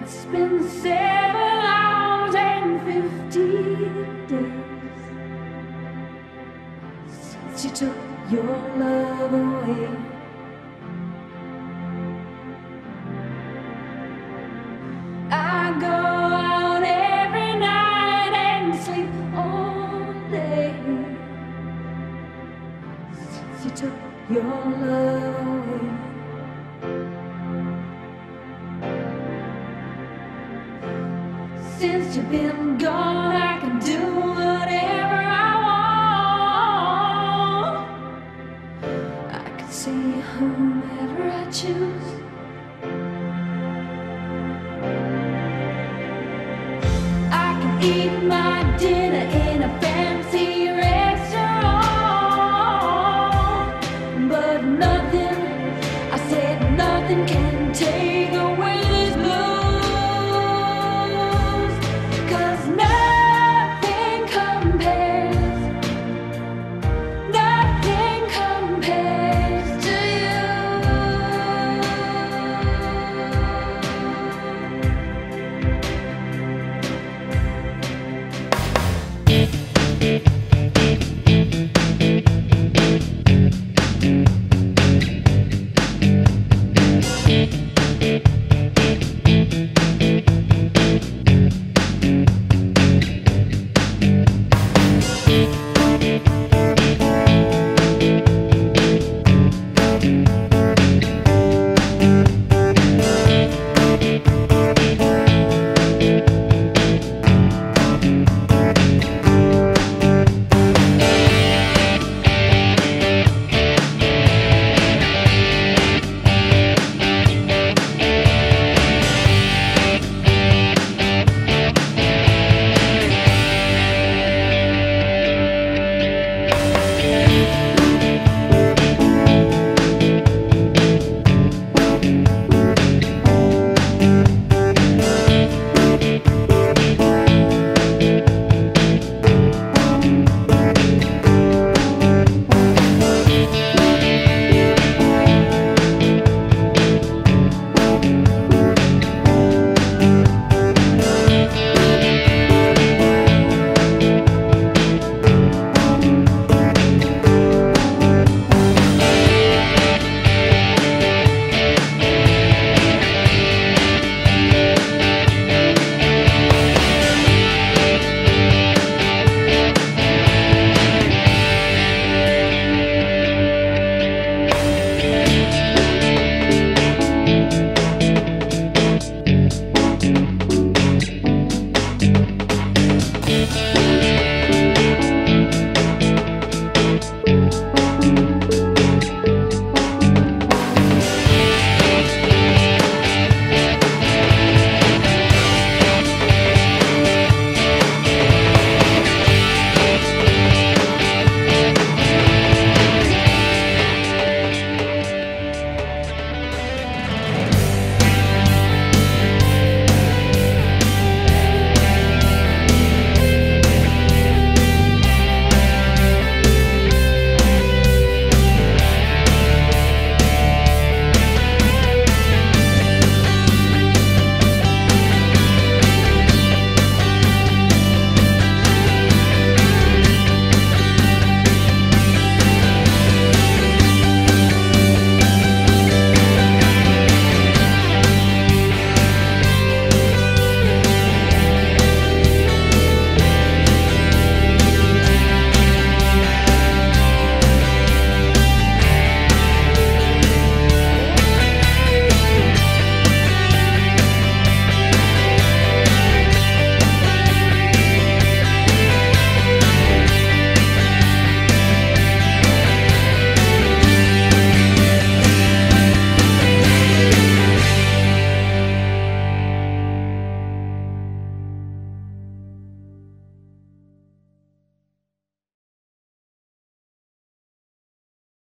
It's been 7 hours and 50 days since you took your love away. I go out every night and sleep all day since you took your love away. Since you've been gone, I can do whatever I want. I can see whomever I choose. I can eat my dinner